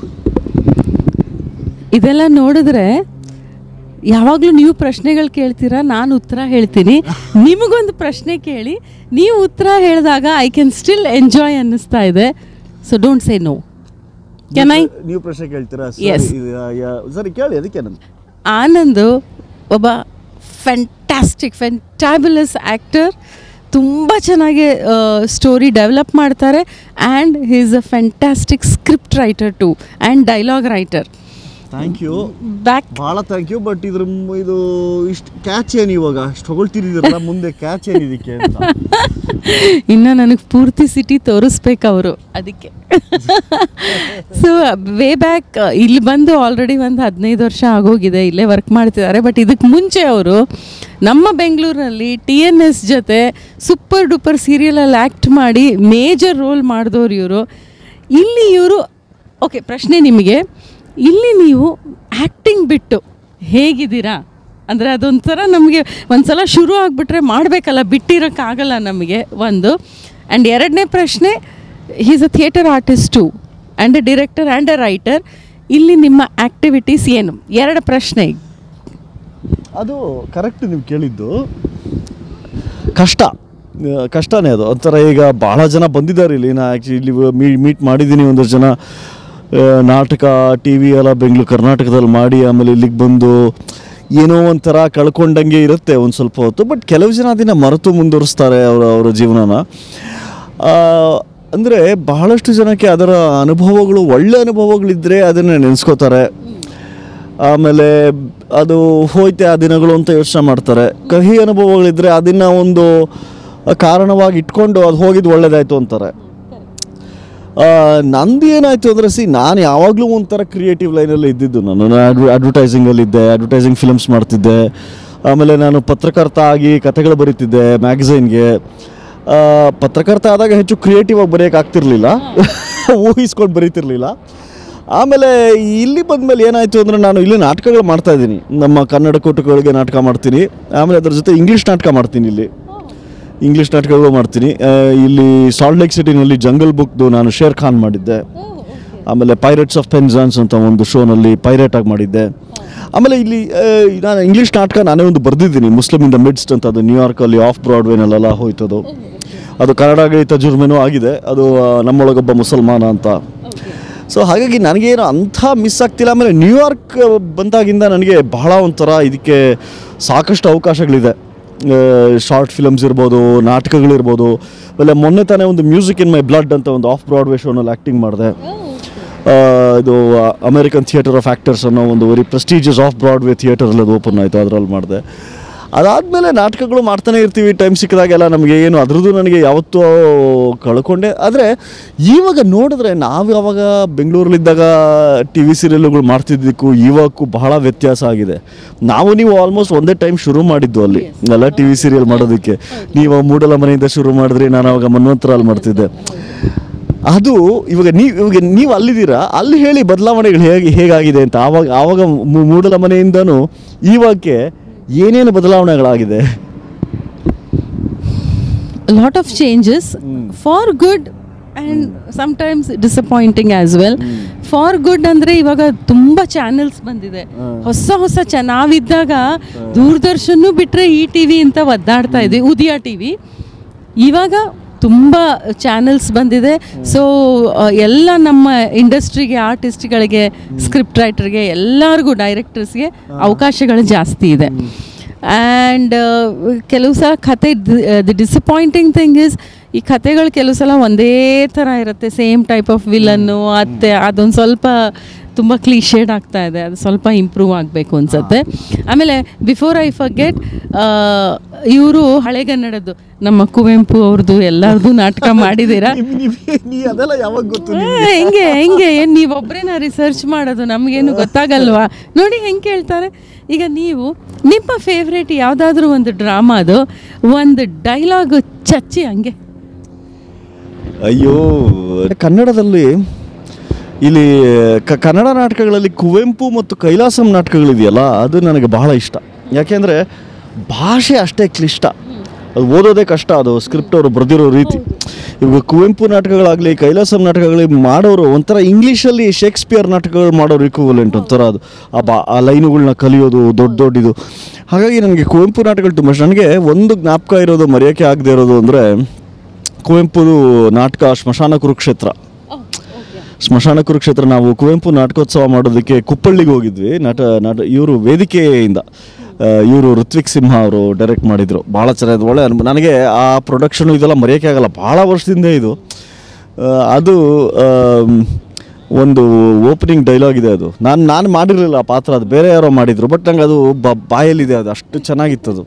ಇದೆಲ್ಲ ನೋಡಿದ್ರೆ ಯಾವಾಗಲೂ ನೀವು ಪ್ರಶ್ನೆಗಳು ಕೇಳ್ತೀರಾ, ನಾನು ಉತ್ತರ ಹೇಳ್ತೀನಿ. ನಿಮಗೊಂದು ಪ್ರಶ್ನೆ ಕೇಳಿ ನೀವು ಉತ್ತರ ಹೇಳಿದಾಗ ಐ ಕ್ಯಾನ್ ಸ್ಟಿಲ್ ಎಂಜಾಯ್ ಅನ್ನಿಸ್ತಾ ಇದೆ. So don't say no. Can I? ನೀವು ಪ್ರಶ್ನೆ ಕೇಳ್ತೀರಾ? ಸರಿ, ಕೇಳಿ. ಅದಕ್ಕೆ ಆನಂದ್ ಒಬ್ಬ ಫ್ಯಾಂಟಾಬುಲಸ್ ಆ್ಯಕ್ಟರ್. ತುಂಬ ಚೆನ್ನಾಗಿ ಸ್ಟೋರಿ ಡೆವಲಪ್ ಮಾಡ್ತಾರೆ. And he is a fantastic script writer to and dialogue writer. Thank you, ಭಾಳ ಥ್ಯಾಂಕ್ ಯು. ಬಟ್ ಇದು ಇಷ್ಟು ಕ್ಯಾಚ್ ಏನು, ಇವಾಗ ಇಷ್ಟು ಹೊಗಳ್ತಿದ್ದೀರಲ್ಲ, ಮುಂದೆ ಕ್ಯಾಚ್ ಏನಿದಕ್ಕೆ ಅಂತ? ಇನ್ನು ನನಗೆ ಪೂರ್ತಿ ಸಿಟಿ ತೋರಿಸ್ಬೇಕು ಅವರು, ಅದಕ್ಕೆ. ಸೊ ವೇ ಬ್ಯಾಕ್ ಇಲ್ಲಿ ಬಂದು ಆಲ್ರೆಡಿ ಒಂದು 15 ವರ್ಷ ಆಗೋಗಿದೆ, ಇಲ್ಲೇ ವರ್ಕ್ ಮಾಡ್ತಿದ್ದಾರೆ. ಬಟ್ ಇದಕ್ಕೆ ಮುಂಚೆ ಅವರು ನಮ್ಮ ಬೆಂಗಳೂರಿನಲ್ಲಿ TNS ಜೊತೆ ಸೂಪರ್ ಡೂಪರ್ ಸೀರಿಯಲಲ್ಲಿ ಆ್ಯಕ್ಟ್ ಮಾಡಿ ಮೇಜರ್ ರೋಲ್ ಮಾಡಿದವ್ರು ಇವರು. ಇಲ್ಲಿ ಇವರು, ಓಕೆ, ಪ್ರಶ್ನೆ ನಿಮಗೆ, ಇಲ್ಲಿ ನೀವು ಆ್ಯಕ್ಟಿಂಗ್ ಬಿಟ್ಟು ಹೇಗಿದ್ದೀರಾ? ಅಂದರೆ ಅದೊಂಥರ ನಮಗೆ ಒಂದು ಸಲ ಶುರು ಆಗಿಬಿಟ್ರೆ ಮಾಡಬೇಕಲ್ಲ, ಬಿಟ್ಟಿರೋಕ್ಕಾಗಲ್ಲ ನಮಗೆ ಒಂದು. ಆ್ಯಂಡ್ ಎರಡನೇ ಪ್ರಶ್ನೆ, he is a theatre artist too and a director and a writer. ಇಲ್ಲಿ ನಿಮ್ಮ ಆ್ಯಕ್ಟಿವಿಟೀಸ್ ಏನು? 2 ಪ್ರಶ್ನೆ. ಅದು ಕರೆಕ್ಟ್ ನೀವು ಕೇಳಿದ್ದು. ಕಷ್ಟನೇ ಅದು ಒಂಥರ. ಈಗ ಭಾಳ ಜನ ಬಂದಿದ್ದಾರೆ ಇಲ್ಲಿ, ನಾ ಆ್ಯಕ್ಚುಲಿ ಇಲ್ಲಿ ಮೀಟ್ ಮಾಡಿದ್ದೀನಿ ಒಂದಷ್ಟು ಜನ. ನಾಟಕ ಟಿ ವಿ ಎಲ್ಲ ಬೆಂಗಳೂರು ಕರ್ನಾಟಕದಲ್ಲಿ ಮಾಡಿ ಆಮೇಲೆ ಇಲ್ಲಿಗೆ ಬಂದು ಏನೋ ಒಂಥರ ಕಳ್ಕೊಂಡಂಗೆ ಇರುತ್ತೆ ಒಂದು ಸ್ವಲ್ಪ ಹೊತ್ತು. ಬಟ್ ಕೆಲವು ಜನ ಅದನ್ನು ಮರೆತು ಮುಂದುವರಿಸ್ತಾರೆ ಅವರ ಜೀವನನ. ಅಂದರೆ ಬಹಳಷ್ಟು ಜನಕ್ಕೆ ಅದರ ಅನುಭವಗಳು ಒಳ್ಳೆ ಅನುಭವಗಳಿದ್ದರೆ ಅದನ್ನು ನೆನೆಸ್ಕೋತಾರೆ. ಆಮೇಲೆ ಅದು ಹೋಯ್ತೆ ಆ ದಿನಗಳು ಅಂತ ಯೋಚನೆ ಮಾಡ್ತಾರೆ. ಕಹಿ ಅನುಭವಗಳಿದ್ದರೆ ಅದನ್ನು ಒಂದು ಕಾರಣವಾಗಿ ಇಟ್ಕೊಂಡು ಅದು ಹೋಗಿದ್ದು ಒಳ್ಳೇದಾಯಿತು ಅಂತಾರೆ. ನಂದು ಏನಾಯಿತು ಅಂದರೆ ನಾನು ಯಾವಾಗಲೂ ಒಂಥರ ಕ್ರಿಯೇಟಿವ್ ಲೈನಲ್ಲಿ ಇದ್ದಿದ್ದು. ನಾನು ಅಡ್ವರ್ಟೈಸಿಂಗಲ್ಲಿದ್ದೆ, ಅಡ್ವರ್ಟೈಸಿಂಗ್ ಫಿಲ್ಮ್ಸ್ ಮಾಡ್ತಿದ್ದೆ. ಆಮೇಲೆ ನಾನು ಪತ್ರಕರ್ತ ಆಗಿ ಕಥೆಗಳು ಬರೀತಿದ್ದೆ ಮ್ಯಾಗಝೈನ್ಗೆ. ಪತ್ರಕರ್ತ ಆದಾಗ ಹೆಚ್ಚು ಕ್ರಿಯೇಟಿವ್ ಆಗಿ ಬರೆಯೋಕ್ಕಾಗ್ತಿರ್ಲಿಲ್ಲ, ಊಹಿಸ್ಕೊಂಡು ಬರೀತಿರ್ಲಿಲ್ಲ. ಆಮೇಲೆ ಇಲ್ಲಿ ಬಂದಮೇಲೆ ಏನಾಯಿತು ಅಂದರೆ ನಾನು ಇಲ್ಲಿ ನಾಟಕಗಳು ಮಾಡ್ತಾಯಿದ್ದೀನಿ. ನಮ್ಮ ಕನ್ನಡ ಕೂಟಗಳಿಗೆ ನಾಟಕ ಮಾಡ್ತೀನಿ, ಆಮೇಲೆ ಅದ್ರ ಜೊತೆ ಇಂಗ್ಲೀಷ್ ನಾಟಕ ಮಾಡ್ತೀನಿ. ಇಲ್ಲಿ ಇಂಗ್ಲೀಷ್ ನಾಟಕಗಳು ಮಾಡ್ತೀನಿ. ಇಲ್ಲಿ ಸಾಲ್ಟ್ ಲೇಕ್ ಸಿಟಿನಲ್ಲಿ ಜಂಗಲ್ ಬುಕ್ದು ನಾನು ಶೇರ್ ಖಾನ್ ಮಾಡಿದ್ದೆ. ಆಮೇಲೆ ಪೈರೇಟ್ಸ್ ಆಫ್ ಪೆನ್ಜಾನ್ಸ್ ಅಂತ ಒಂದು ಶೋನಲ್ಲಿ ಪೈರೇಟ್ ಆಗಿ ಮಾಡಿದ್ದೆ. ಆಮೇಲೆ ಇಲ್ಲಿ ನಾನು ಇಂಗ್ಲೀಷ್ ನಾಟಕ ನಾನೇ ಒಂದು ಬರೆದಿದ್ದೀನಿ, ಮುಸ್ಲಿಮ್ ಇನ್ ದ ಮಿಡ್ಸ್ಟ್ ಅಂತ. ಅದು ನ್ಯೂಯಾರ್ಕಲ್ಲಿ ಆಫ್ ಬ್ರಾಡ್ವೇನಲ್ಲೆಲ್ಲ ಹೋಯ್ತದು. ಅದು ಕನ್ನಡಗೆ ತರ್ಜುಮೆನೂ ಆಗಿದೆ. ಅದು ನಮ್ಮೊಳಗೊಬ್ಬ ಮುಸಲ್ಮಾನ ಅಂತ. ಸೊ ಹಾಗಾಗಿ ನನಗೇನು ಅಂಥ ಮಿಸ್ ಆಗ್ತಿಲ್ಲ. ಆಮೇಲೆ ನ್ಯೂಯಾರ್ಕ್ ಬಂದಾಗಿಂದ ನನಗೆ ಬಹಳ ಒಂಥರ ಇದಕ್ಕೆ ಸಾಕಷ್ಟು ಅವಕಾಶಗಳಿದೆ. ಶಾರ್ಟ್ ಫಿಲಮ್ಸ್ ಇರ್ಬೋದು, ನಾಟಕಗಳಿರ್ಬೋದು. ಆಮೇಲೆ ಮೊನ್ನೆ ತಾನೇ ಒಂದು ಮ್ಯೂಸಿಕ್ ಇನ್ ಮೈ ಬ್ಲಡ್ ಅಂತ ಒಂದು ಆಫ್ ಬ್ರಾಡ್ವೇ ಶೋನಲ್ಲಿ ಆ್ಯಕ್ಟಿಂಗ್ ಮಾಡಿದೆ. ಇದು ಅಮೇರಿಕನ್ ಥಿಯೇಟರ್ ಆಫ್ ಆ್ಯಕ್ಟರ್ಸ್ ಅನ್ನೋ ಒಂದು ವೆರಿ ಪ್ರೆಸ್ಟೀಜಿಯಸ್ ಆಫ್ ಬ್ರಾಡ್ವೇ ಥಿಯೇಟರಲ್ಲಿ ಅದು ಓಪನ್ ಆಯಿತು, ಅದರಲ್ಲಿ ಮಾಡಿದೆ. ಅದಾದಮೇಲೆ ನಾಟಕಗಳು ಮಾಡ್ತಾನೆ ಇರ್ತೀವಿ ಟೈಮ್ ಸಿಕ್ಕಿದಾಗೆಲ್ಲ. ನಮಗೆ ಏನು ಅದರದ್ದು ನನಗೆ ಯಾವತ್ತೂ ಕಳ್ಕೊಂಡೆ. ಆದರೆ ಇವಾಗ ನೋಡಿದ್ರೆ ನಾವು ಯಾವಾಗ ಬೆಂಗಳೂರಲ್ಲಿದ್ದಾಗ ಟಿ ವಿ ಸೀರಿಯಲ್ಗಳು ಮಾಡ್ತಿದ್ದಕ್ಕೂ ಇವಾಗೂ ಬಹಳ ವ್ಯತ್ಯಾಸ ಆಗಿದೆ. ನೀವು ಆಲ್ಮೋಸ್ಟ್ ಒಂದೇ ಟೈಮ್ ಶುರು ಮಾಡಿದ್ದು ಅಲ್ಲಿ ಎಲ್ಲ ಟಿ ವಿ ಸೀರಿಯಲ್ ಮಾಡೋದಕ್ಕೆ. ನೀವು ಮೂಡಲ ಮನೆಯಿಂದ ಶುರು ಮಾಡಿದ್ರಿ, ನಾನು ಅವಾಗ ಮನ್ವಂತರಲ್ಲಿ ಮಾಡ್ತಿದ್ದೆ. ಅದು ಇವಾಗ ನೀವು ಅಲ್ಲಿದ್ದೀರಾ, ಅಲ್ಲಿ ಹೇಳಿ ಬದಲಾವಣೆಗಳು ಹೇಗಾಗಿದೆ ಅಂತ. ಆವಾಗ ಮೂಡಲ ಮನೆಯಿಂದನೂ ಇವಾಗಕ್ಕೆ ಏನೇನು ಬದಲಾವಣೆಗಳಾಗಿದೆ? lot of changes for good and sometimes disappointing as well. For good ಅಂದ್ರೆ ಇವಾಗ ತುಂಬಾ ಚಾನೆಲ್ಸ್ ಬಂದಿದೆ, ಹೊಸ ನಾವಿದ್ದಾಗ ದೂರದರ್ಶನ ಬಿಟ್ರೆ ಈ ಟಿವಿ ಅಂತ ಒದ್ದಾಡ್ತಾ ಇದ್ವಿ, ಉದಯ ಟಿವಿ. ಇವಾಗ ತುಂಬ ಚಾನೆಲ್ಸ್ ಬಂದಿದೆ. ಸೊ ಎಲ್ಲ ನಮ್ಮ ಇಂಡಸ್ಟ್ರಿಗೆ, ಆರ್ಟಿಸ್ಟ್ಗಳಿಗೆ, ಸ್ಕ್ರಿಪ್ಟ್ ರೈಟರ್ಗೆ, ಎಲ್ಲರಿಗೂ, ಡೈರೆಕ್ಟರ್ಸ್ಗೆ ಅವಕಾಶಗಳು ಜಾಸ್ತಿ ಇದೆ. ಆ್ಯಂಡ್ ಕೆಲವು ಸಲ ಕತೆ, ದಿ ಡಿಸಪಾಯಿಂಟಿಂಗ್ ಥಿಂಗ್ ಇಸ್, ಈ ಕತೆಗಳು ಕೆಲವು ಸಲ ಒಂದೇ ಥರ ಇರುತ್ತೆ, ಸೇಮ್ ಟೈಪ್ ಆಫ್ ವಿಲನ್ನು. ಅದೊಂದು ಸ್ವಲ್ಪ ತುಂಬ ಕ್ಲೀಶೇಡ್ ಆಗ್ತಾ ಇದೆ, ಅದು ಸ್ವಲ್ಪ ಇಂಪ್ರೂವ್ ಆಗಬೇಕು ಅನ್ಸುತ್ತೆ. ಆಮೇಲೆ ಬಿಫೋರ್ ಐ ಫರ್ಗೆಟ್, ಇವರು ಹಳೆಗನ್ನಡದ್ದು ನಮ್ಮ ಕುವೆಂಪು ಅವ್ರದ್ದು ಎಲ್ಲರದ್ದು ನಾಟಕ ಮಾಡಿದ್ದೀರಾ? ಹೆಂಗೆ ಏನು ನೀವೊಬ್ಬರೇನ ರಿಸರ್ಚ್ ಮಾಡೋದು? ನಮಗೇನು ಗೊತ್ತಾಗಲ್ವಾ? ನೋಡಿ ಹೆಂಗೆ ಕೇಳ್ತಾರೆ. ಈಗ ನೀವು ನಿಮ್ಮ ಫೇವ್ರೇಟ್ ಯಾವುದಾದ್ರೂ ಒಂದು ಡ್ರಾಮಾದು ಒಂದು ಡೈಲಾಗ್ ಚಚ್ಚಿ ಹಂಗೆ. ಅಯ್ಯೋ, ಕನ್ನಡದಲ್ಲಿ ಇಲ್ಲಿ ಕನ್ನಡ ನಾಟಕಗಳಲ್ಲಿ ಕುವೆಂಪು ಮತ್ತು ಕೈಲಾಸಂ ನಾಟಕಗಳಿದೆಯಲ್ಲ, ಅದು ನನಗೆ ಬಹಳ ಇಷ್ಟ. ಯಾಕೆಂದರೆ ಭಾಷೆ ಅಷ್ಟೇ ಕ್ಲಿಷ್ಟ, ಅದು ಓದೋದೇ ಕಷ್ಟ. ಅದು ಸ್ಕ್ರಿಪ್ಟ್ ಅವರು ಬರೆದಿರೋ ರೀತಿ. ಇವಾಗ ಕುವೆಂಪು ನಾಟಕಗಳಾಗಲಿ, ಕೈಲಾಸಂ ನಾಟಕಗಳಾಗಲಿ ಮಾಡೋರು ಒಂಥರ ಇಂಗ್ಲೀಷಲ್ಲಿ ಶೇಕ್ಸ್ಪಿಯರ್ ನಾಟಕಗಳು ಮಾಡೋರು ಈಕ್ವಲೆಂಟ್ ಒಂಥರ. ಅದು ಆ ಲೈನುಗಳನ್ನ ಕಲಿಯೋದು ದೊಡ್ಡದು. ಹಾಗಾಗಿ ನನಗೆ ಕುವೆಂಪು ನಾಟಕಗಳು ತುಂಬ ಇಷ್ಟ. ನನಗೆ ಒಂದು ಜ್ಞಾಪಕ ಇರೋದು, ಮರೆಯೋಕ್ಕೆ ಆಗದೆ ಇರೋದು ಅಂದರೆ ಕುವೆಂಪುದು ನಾಟಕ ಸ್ಮಶಾನ ಕುರುಕ್ಷೇತ್ರ. ಸ್ಮಶಾನ ಕುರುಕ್ಷೇತ್ರ ನಾವು ಕುವೆಂಪು ನಾಟಕೋತ್ಸವ ಮಾಡೋದಕ್ಕೆ ಕುಪ್ಪಳ್ಳಿಗೆ ಹೋಗಿದ್ವಿ. ಇವರು ವೇದಿಕೆಯಿಂದ ಇವರು ಋತ್ವಿಕ್ ಸಿಂಹ ಅವರು ಡೈರೆಕ್ಟ್ ಮಾಡಿದರು. ಭಾಳ ಚೆನ್ನಾಗಿದೆ, ಒಳ್ಳೆ ಅನುಭವ. ನನಗೆ ಆ ಪ್ರೊಡಕ್ಷನು ಇದೆಲ್ಲ ಮರೆಯೋಕ್ಕೆ ಆಗಲ್ಲ, ಭಾಳ ವರ್ಷದಿಂದ ಇದು. ಅದು ಒಂದು ಓಪನಿಂಗ್ ಡೈಲಾಗ್ ಇದೆ, ಅದು ನಾನು ಮಾಡಿರಲಿಲ್ಲ ಆ ಪಾತ್ರ, ಅದು ಬೇರೆ ಯಾರೋ ಮಾಡಿದರು. ಬಟ್ ನಂಗೆ ಅದು ಬಾಯಲ್ಲಿದೆ, ಅದು ಅಷ್ಟು ಚೆನ್ನಾಗಿತ್ತದು.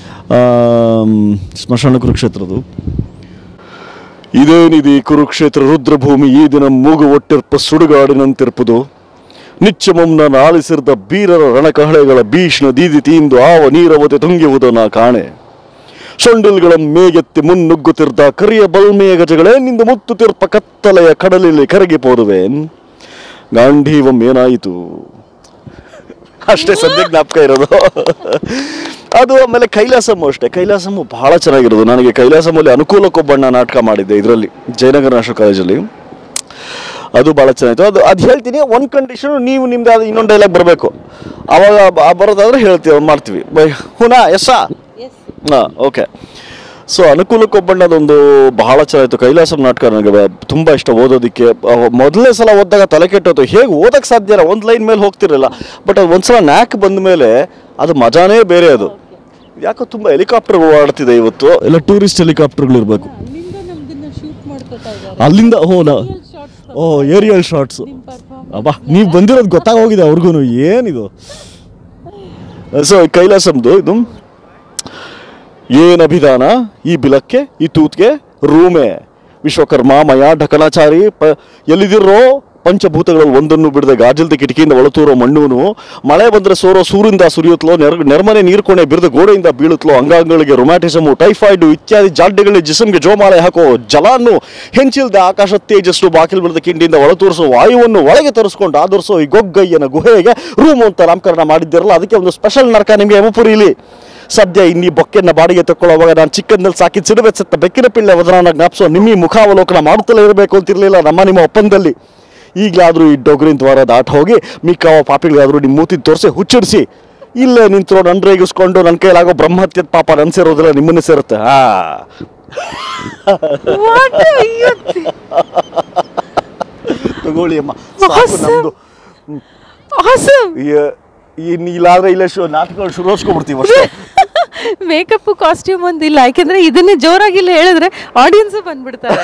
ಸ್ಮಶಾನ ಕುರುಕ್ಷೇತ್ರದ್ದು ಇದೇನಿದೆ ಕುರುಕ್ಷೇತ್ರ ರುದ್ರಭೂಮಿ ಈ ದಿನ ಮೂಗು ಒಟ್ಟಿರ್ಪ ಸುಡುಗಾಡಿನಂತಿರ್ಪುದು ನಿಚ್ಚಮಂನ ಆಲಿಸಿರ್ದ ಬೀರರ ರಣಕಹಳೆಗಳ ಭೀಷ್ಣ ದೀದಿತಿಯಿಂದ ಆವ ನೀರವತೆ ತುಂಗಿಯುವುದನ್ನ ಕಾಣೆ ಸೊಂಡಿಲ್ಗಳ ಮೇಗೆತ್ತಿ ಮುನ್ನುಗ್ಗುತ್ತಿರ್ದ ಕರಿಯ ಬಲ್ಮೆಯ ಗಜಗಳೇ ನಿಂದು ಮುತ್ತುತ್ತಿರ್ಪ ಕತ್ತಲೆಯ ಕಡಲಲ್ಲಿ ಕರಗಿ ಪೋದುವೆ ಗಾಂಧೀವಂ ಏನಾಯಿತು. ಅಷ್ಟೇ ಸದ್ಯ ಜ್ಞಾಪಕ ಇರೋದು ಅದು. ಆಮೇಲೆ ಕೈಲಾಸಮ್ ಅಷ್ಟೇ, ಕೈಲಾಸಮ್ಮು ಬಹಳ ಚೆನ್ನಾಗಿರೋದು. ನನಗೆ ಕೈಲಾಸಮಲ್ಲಿ ಅನುಕೂಲಕ್ಕೊಬ್ಬಣ್ಣ ನಾಟಕ ಮಾಡಿದ್ದೆ ಇದರಲ್ಲಿ, ಜಯನಗರ ನ್ಯಾಷನಲ್ ಕಾಲೇಜಲ್ಲಿ. ಅದು ಭಾಳ ಚೆನ್ನಾಗಿತ್ತು. ಅದು ಹೇಳ್ತೀನಿ. ಒಂದು ಕಂಡೀಷನು, ನೀವು ನಿಮ್ದು ಅದು ಇನ್ನೊಂದು ಡೈಲಾಗ್ ಬರಬೇಕು. ಆವಾಗ ಬರೋದಾದ್ರೆ ಹೇಳ್ತೀವಿ, ಮಾಡ್ತೀವಿ. ಹುನಾ ಎಸ್ಸಾ? ಹಾಂ, ಓಕೆ. ಸೊ ಅನುಕೂಲಕ್ಕೊಬ್ಬಣ್ಣದೊಂದು ಬಹಳ ಚೆನ್ನಾಗಿತ್ತು. ಕೈಲಾಸಂ ನಾಟಕ ನನಗೆ ತುಂಬ ಇಷ್ಟ ಓದೋದಕ್ಕೆ. ಮೊದಲನೇ ಸಲ ಓದಿದಾಗ ತಲೆ ಕೆಟ್ಟೋಯ್ತು, ಹೇಗೆ ಓದಕ್ಕೆ ಸಾಧ್ಯ ಇಲ್ಲ, ಒಂದು ಲೈನ್ ಮೇಲೆ ಹೋಗ್ತಿರಲಿಲ್ಲ. ಬಟ್ ಅದು ಒಂದ್ಸಲ ನ್ಯಾಕ್ ಬಂದ ಮೇಲೆ ಅದು ಮಜಾನೇ ಬೇರೆ. ಅದು ಯಾಕೋ ತುಂಬ ಹೆಲಿಕಾಪ್ಟರ್ ಓಡಾಡ್ತಿದೆ ಇವತ್ತು, ಎಲ್ಲ ಟೂರಿಸ್ಟ್ ಹೆಲಿಕಾಪ್ಟರ್ಗಳು ಇರಬೇಕು. ಅಲ್ಲಿಂದ ಏರಿಯಲ್ ಶಾರ್ಟ್ಸ್. ಅಬ್ಬಾ, ನೀವು ಬಂದಿರೋದು ಗೊತ್ತಾಗೋಗಿದೆ ಅವ್ರಿಗೂ ಏನಿದು. ಸೊ ಕೈಲಾಸಂದು ಇದು ಏನ್ ಅಭಿಧಾನ, ಈ ಬಿಲಕ್ಕೆ ಈ ತೂತ್ಗೆ ರೂಮೆ ವಿಶ್ವಕರ್ಮ ಮಯ ಢಕನಾಚಾರಿ ಎಲ್ಲಿದಿರೋ ಪಂಚಭೂತಗಳಲ್ಲಿ ಒಂದನ್ನು ಬಿಡದೆ ಗಾಜಲ್ದ ಕಿಟಕಿಯಿಂದ ಒಳತೂರೋ ಮಣ್ಣುನು, ಮಳೆ ಬಂದರೆ ಸೋರೋ ಸೂರಿಂದ ಸುರಿಯುತ್ತಲೋ, ನೆರ್ಮನೆ ನೀರ್ಕೊಣೆ ಬಿರಿದ ಗೋಡೆಯಿಂದ ಬೀಳುತ್ತಲೋ, ಅಂಗಾಂಗಗಳಿಗೆ ರೊಮ್ಯಾಟಿಸಮು ಟೈಫಾಯ್ಡು ಇತ್ಯಾದಿ ಜಾಡ್ಯಗಳಿಗೆ ಜಿಸಮ್ಗೆ ಜೋಮಾಲೆ ಹಾಕೋ ಜಲಾನ್ನು, ಹೆಂಚಿಲ್ದ ಆಕಾಶ ತೇಜಸ್ಸು ಬಾಕಿಲು ಬಿಡದ ಕಿಂಡಿಯಿಂದ ಒಳತೂರಿಸೋ ವಾಯುವನ್ನು ಒಳಗೆ ತರಿಸ್ಕೊಂಡು ಆಧರಿಸೋ ಈ ಗೊಗ್ಗಯ್ಯನ ಗುಹೆಗೆ ರೂಮು ಅಂತ ನಾಮಕರಣ ಮಾಡಿದ್ದಿರಲ್ಲ. ಅದಕ್ಕೆ ಒಂದು ಸ್ಪೆಷಲ್ ನರಕ ನಿಮಗೆ ಯಮಪುರಿಲಿ. ಸದ್ಯ ಇನ್ನೀ ಬೊಕ್ಕೆನ ಬಾಡಿಗೆ ತಕ್ಕೊಳ್ಳುವಾಗ ನಾನು ಚಿಕ್ಕಂದಲ್ಲಿ ಸಾಕಿ ಸಿಡಬೆಚ್ಚತ್ತ ಬೆಕ್ಕಿನ ಪಿಳ್ಳೆ ವದನ ಜ್ಞಾಪಿಸೋ ನಿಮ್ಮಿ ಮುಖಾವಲೋಕನ ಮಾಡುತ್ತಲೇ ಇರಬೇಕು ಅಂತಿರಲಿಲ್ಲ ನಿಮ್ಮ ಒಪ್ಪಂದದಲ್ಲಿ. ಈಗಲಾದರೂ ಈ ಡೊಗ್ರಿನ ದ್ವಾರ ದಾಟ ಹೋಗಿ ಮಿಕ್ಕಾವ ಪಾಪಿಗಳಿಗಾದರೂ ನಿಮ್ಮ ಮೂತಿ ತೋರಿಸಿ ಹುಚ್ಚಿಡಿಸಿ ಇಲ್ಲೇ ನಿಂತ್ರೋ ನನ್ರೇಗಿಸ್ಕೊಂಡು ನನ್ನ ಕೈಲಾಗೋ ಬ್ರಹ್ಮಹತ್ಯದ ಪಾಪ ನನ್ನ ಸೇರೋದಿಲ್ಲ, ನಿಮ್ಮನ್ನೇ ಸೇರುತ್ತೆ. ತಗೊಳ್ಳಿ ಅಮ್ಮ, ನಮ್ದು ಇಲ್ಲಾದ್ರೆ ಇಲ್ಲೇ ನಾಟಕಗಳು ಶುರು ಹಚ್ಕೊಂಡ್ಬಿಡ್ತೀವಿ ಅಷ್ಟೇ. ಮೇಕಪ್ ಕಾಸ್ಟ್ಯೂಮ್ ಒಂದಿಲ್ಲ, ಯಾಕೆಂದ್ರೆ ಇದನ್ನೇ ಜೋರಾಗಿಲ್ಲ ಹೇಳಿದ್ರೆ ಆಡಿಯನ್ಸ್ ಬಂದ್ಬಿಡ್ತಾರೆ.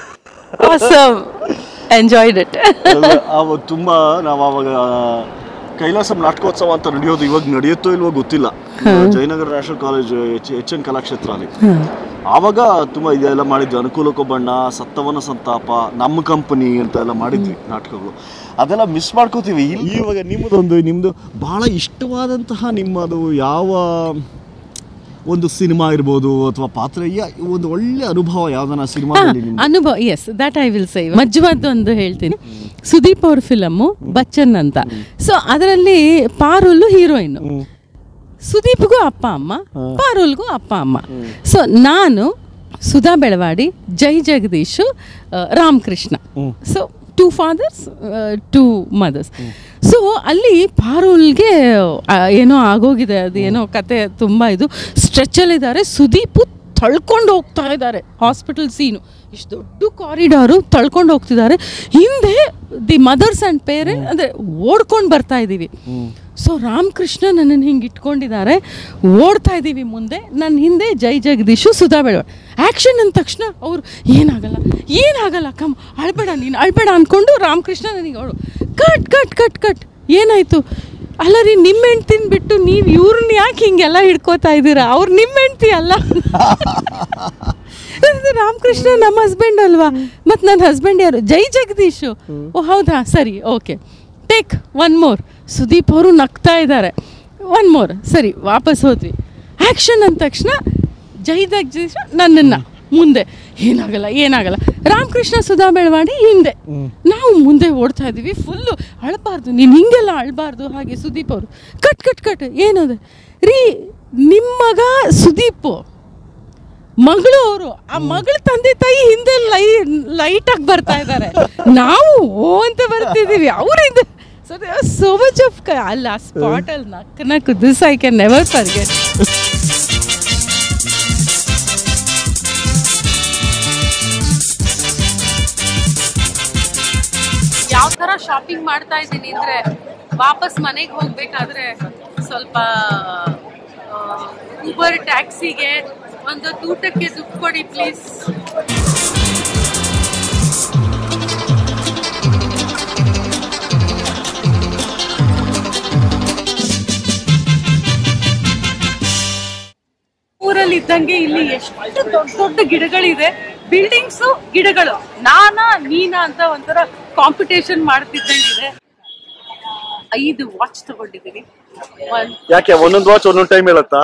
Enjoyed it. ತುಂಬಾ ನಾವು ಅವಾಗ ಕೈಲಾಸಂ ನಾಟಕೋತ್ಸವ ಅಂತ ನಡೆಯೋದು, ಇವಾಗ ನಡೆಯುತ್ತೋ ಇಲ್ವೋ ಗೊತ್ತಿಲ್ಲ, Jayanagar national college HN Kalakshetra ಅಲ್ಲಿ. ಆವಾಗ ತುಂಬಾ ಇದೆಲ್ಲ ಮಾಡಿದ್ವಿ. ಅನುಕೂಲಕ್ಕೊಬ್ಬಣ್ಣ, ಸತ್ತವನ ಸಂತಾಪ, ನಮ್ಮ ಕಂಪನಿ ಅಂತ ಎಲ್ಲ ಮಾಡಿದ್ವಿ ನಾಟಕಗಳು. ಅದೆಲ್ಲ ಮಿಸ್ ಮಾಡ್ಕೋತೀವಿ. ಇವಾಗ ನಿಮ್ಮದು ಬಹಳ ಇಷ್ಟವಾದಂತಹ ನಿಮ್ಮದು ಯಾವ ಒಂದು ಸಿನಿಮಾ ಇರ್ಬೋದು ಅಥವಾ ಪಾತ್ರ, ಒಂದು ಒಳ್ಳೆ ಅನುಭವ ಯಾವ್ದಾನ ಸಿನಿಮಾದಲ್ಲಿ ಅನುಭವ? Yes, that I will say. ಮಜ್ವಾದ್ದು ಒಂದು ಹೇಳ್ತೀನಿ. ಸುದೀಪ್ ಅವ್ರ ಫಿಲಮ್ಮು ಬಚ್ಚನ್ ಅಂತ. ಸೊ ಅದರಲ್ಲಿ ಪಾರುಲ್ ಹೀರೋಯಿನ್, ಸುದೀಪ್ಗೂ ಅಪ್ಪ ಅಮ್ಮ, ಪಾರುಲ್ಗೂ ಅಪ್ಪ ಅಮ್ಮ. ಸೊ ನಾನು, Sudha Belawadi, Jai Jagadish, Ramakrishna. So 2 fathers, 2 mothers. So ಅಲ್ಲಿ ಪಾರುಲ್ಗೆ ಏನೋ ಆಗೋಗಿದೆ, ಅದು ಏನೋ ಕತೆ ತುಂಬ ಇದು. ಸ್ಟ್ರೆಚ್ಚಲ್ಲಿದ್ದಾರೆ, ಸುದೀಪು ತಳ್ಕೊಂಡು ಹೋಗ್ತಾ ಇದ್ದಾರೆ. ಹಾಸ್ಪಿಟಲ್ ಸೀನು, ಇಷ್ಟು ದೊಡ್ಡ ಕಾರಿಡಾರು ತಳ್ಕೊಂಡು ಹೋಗ್ತಿದ್ದಾರೆ. ಹಿಂದೆ ದಿ ಮದರ್ಸ್ ಆ್ಯಂಡ್ ಪೇರೆಂಟ್ ಅಂದರೆ ಓಡ್ಕೊಂಡು ಬರ್ತಾ ಇದ್ದೀವಿ. ಸೊ ರಾಮಕೃಷ್ಣ ನನ್ನನ್ನು ಹಿಂಗೆ ಇಟ್ಕೊಂಡಿದ್ದಾರೆ, ಓಡ್ತಾ ಇದ್ದೀವಿ ಮುಂದೆ. ನನ್ನ ಹಿಂದೆ ಜೈ ಜಗದೀಶು, ಸುಧಾ ಬೆಳವಾಡಿ. ಆ್ಯಕ್ಷನ್ ಅಂದ ತಕ್ಷಣ ಅವರು ಏನಾಗಲ್ಲ ಕಮ್ ಅಳ್ಬೇಡ, ನೀನು ಅಳ್ಬೇಡ ಅಂದ್ಕೊಂಡು ರಾಮಕೃಷ್ಣ ನನಗೆ ಅವಳು ಕಟ್ ಕಟ್ ಕಟ್ ಕಟ್ ಏನಾಯಿತು? ಅಲ್ಲ ರೀ, ನಿಮ್ಮ ಹೆಂಡ್ತಿನ ಬಿಟ್ಟು ನೀವು ಇವ್ರನ್ನ ಯಾಕೆ ಹಿಂಗೆಲ್ಲ ಹಿಡ್ಕೋತಾ ಇದ್ದೀರಾ? ಅವ್ರು ನಿಮ್ಮ ಹೆಂಡ್ತಿ ಅಲ್ಲ. ರಾಮಕೃಷ್ಣ ನಮ್ಮ ಹಸ್ಬೆಂಡ್ ಅಲ್ವಾ? ಮತ್ತು ನನ್ನ ಹಸ್ಬೆಂಡ್ ಯಾರು? ಜೈ ಜಗದೀಶು. ಓ ಹೌದಾ, ಸರಿ, ಓಕೆ, ಟೇಕ್ 1 more. ಸುದೀಪ್ ಅವರು ನಗ್ತಾ ಇದ್ದಾರೆ. 1 more, ಸರಿ, ವಾಪಸ್ ಹೋದ್ವಿ. ಆ್ಯಕ್ಷನ್ ಅಂದ ತಕ್ಷಣ ಜೈ ಜಗದೀಶ್ ನನ್ನನ್ನು ಮುಂದೆ, ಏನಾಗಲ್ಲ. ರಾಮಕೃಷ್ಣ, ಸುಧಾ ಬೆಳವಾಡಿ ಹಿಂದೆ, ನಾವು ಮುಂದೆ ಓಡ್ತಾ ಇದ್ದೀವಿ. ಫುಲ್ಲು ಅಳಬಾರ್ದು, ನೀನು ಹಿಂಗೆಲ್ಲ ಅಳಬಾರ್ದು. ಹಾಗೆ ಸುದೀಪ್ ಅವರು ಕಟ್ ಕಟ್ ಕಟ್ ಏನದು ರೀ, ನಿಮ್ಮ ಮಗ ಸುದೀಪ್, ಮಗಳು ಅವರು, ಆ ಮಗಳ ತಂದೆ ತಾಯಿ ಹಿಂದೆ ಲೈಟಾಗಿ ಬರ್ತಾ ಇದ್ದಾರೆ, ನಾವು ಓ ಅಂತ ಬರ್ತಿದ್ದೀವಿ, ಅವರಿಂದ. So they are so much of ಅಲ್ಲ ಸ್ಪಾಟಲ್ಲಿ ನಕ್ಕು. This I can never forget. ಯಾವ ಥರ ಶಾಪಿಂಗ್ ಮಾಡ್ತಾ ಇದ್ದೀನಿ ಅಂದರೆ, ವಾಪಸ್ ಮನೆಗೆ ಹೋಗ್ಬೇಕಾದ್ರೆ ಸ್ವಲ್ಪ ಊಬರ್ ಟ್ಯಾಕ್ಸಿಗೆ ಒಂದು ಊಟಕ್ಕೆ ದುಡ್ಡು ಕೊಡಿ ಪ್ಲೀಸ್. ಊರಲ್ಲಿ ಇದ್ದಂಗೆ ಇಲ್ಲಿ ಎಷ್ಟು ದೊಡ್ಡ ದೊಡ್ಡ ಗಿಡಗಳಿದೆ, ಬಿಲ್ಡಿಂಗ್ಸು, ಗಿಡಗಳು. ನೀನಾ ಅಂತ ಒಂಥರ ಕಾಂಪಿಟೇಷನ್ ಮಾಡ್ತಿದ್ದಂಗಿದೆ. 5 ವಾಚ್ ತಗೊಂಡಿದ್ದೀನಿ. ಯಾಕೆ ಒಂದೊಂದು ವಾಚ್ ಒಂದೊಂದು ಟೈಮ್ ಹೇಳುತ್ತಾ?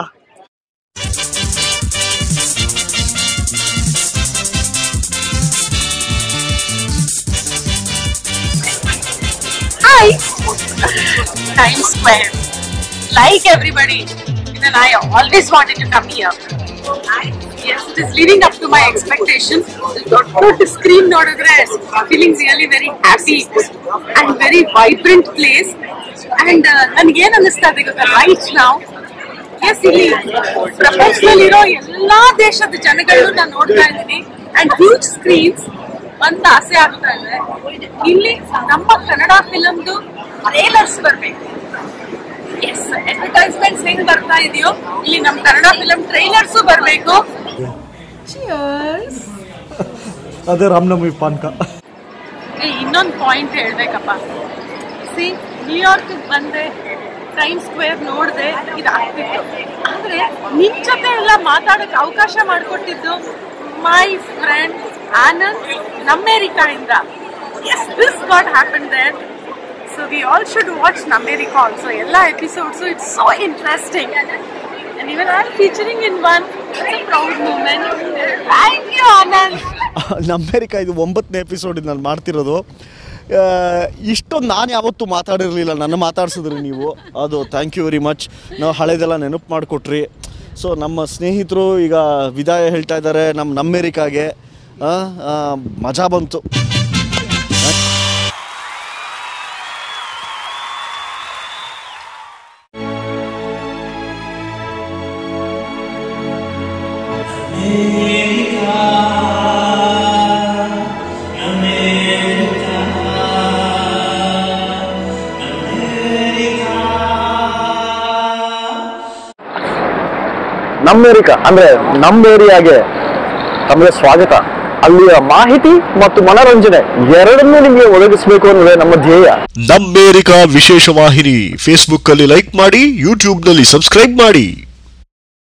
Hi, Times Square. Like everybody, even I always wanted to come here. Yes, it is living up to my expectations. The screen nodadre feeling really very happy and very vibrant place. And ನನಗೆ ಏನು ಅನ್ನಿಸ್ತಾ ಇದೆ ಗೊತ್ತಾ, right now S ಇಲ್ಲಿ ಪ್ರಪಂಚದಲ್ಲಿರೋ ಎಲ್ಲಾ ದೇಶದ ಜನಗಳು ನಾನು ನೋಡ್ತಾ ಇದ್ದೀನಿ ಅಂಡ್ ಹ್ಯೂಜ್ ಸ್ಕ್ರೀನ್ಸ್ ಅಂತ ಆಸೆ ಆಗ್ತಾ ಇದೆ. ಇಲ್ಲಿ ನಮ್ಮ ಕನ್ನಡ ಫಿಲಮ್ದು ಟ್ರೇಲರ್ಸ್ ಬರ್ಬೇಕು. ಎಸ್, ಅಡ್ವರ್ಟೈಸ್ಮೆಂಟ್ಸ್ ಹೆಂಗ್ ಬರ್ತಾ ಇದೆಯೋ ಇಲ್ಲಿ ನಮ್ಮ ಕನ್ನಡ ಫಿಲಂ ಟ್ರೈಲರ್ಸ್ ಬರ್ಬೇಕು. ಅದೇ ರಾಮನವಮಿ ಪಾನ್ಕ. ಇನ್ನೊಂದು ಪಾಯಿಂಟ್ ಹೇಳ್ಬೇಕಪ್ಪ. ಸಿ, ನ್ಯೂಯಾರ್ಕ್ ಬಂದೆ, ಟೈಮ್ ಸ್ಕ್ವೇರ್ ನೋಡ್ದೆ, ಇದಾಗ್ತಿತ್ತು. ಆದ್ರೆ ನಿಮ್ ಜೊತೆ ಎಲ್ಲ ಮಾತಾಡಕ್ ಅವಕಾಶ ಮಾಡಿಕೊಟ್ಟಿದ್ದು ಮೈ ಫ್ರೆಂಡ್ ಆನಂದ್, ನಮ್ಮೆರಿಕಾ ಇಂದ. Yes, this what happen there. So we all should watch Nammerica also. Ella episodes, so it's so interesting. And even I'm featuring in one. It's a proud moment. Thank you, Anand. Nammerica ಇದು 9ನೇ episode ನಾನು ಮಾಡ್ತಿರೋದು. ಇಷ್ಟೊಂದು ನಾನು ಯಾವತ್ತೂ ಮಾತಾಡಿರಲಿಲ್ಲ, ನನ್ನ ಮಾತಾಡ್ಸಿದ್ರಿ ನೀವು, ಅದು thank you very much. ನಾವು ಹಳೆದೆಲ್ಲ ನೆನಪು ಮಾಡಿಕೊಟ್ರಿ. ಸೊ ನಮ್ಮ ಸ್ನೇಹಿತರು ಈಗ ವಿದಾಯ ಹೇಳ್ತಾ ಇದ್ದಾರೆ ನಮ್ಮೆರಿಕಾಗೆ. ಮಜಾ ಬಂತು. ನಮ್ಮೆರಿಕಾ ಅಂದ್ರೆ ನಮ್ಮ ಏರಿಯಾಗೆ ತಮಗೆ ಸ್ವಾಗತ. ಅಲ್ಲಿಯ ಮಾಹಿತಿ ಮತ್ತು ಮನೋರಂಜನೆ ಎರಡನ್ನೂ ನಿಮಗೆ ಒದಗಿಸಬೇಕು ಅನ್ನೋದೇ ನಮ್ಮ ಧ್ಯೇಯ. ನಮ್ಮೆರಿಕಾ ವಿಶೇಷ ವಾಹಿನಿ ಫೇಸ್ಬುಕ್ ಅಲ್ಲಿ ಲೈಕ್ ಮಾಡಿ, ಯೂಟ್ಯೂಬ್ ನಲ್ಲಿ ಸಬ್ಸ್ಕ್ರೈಬ್ ಮಾಡಿ.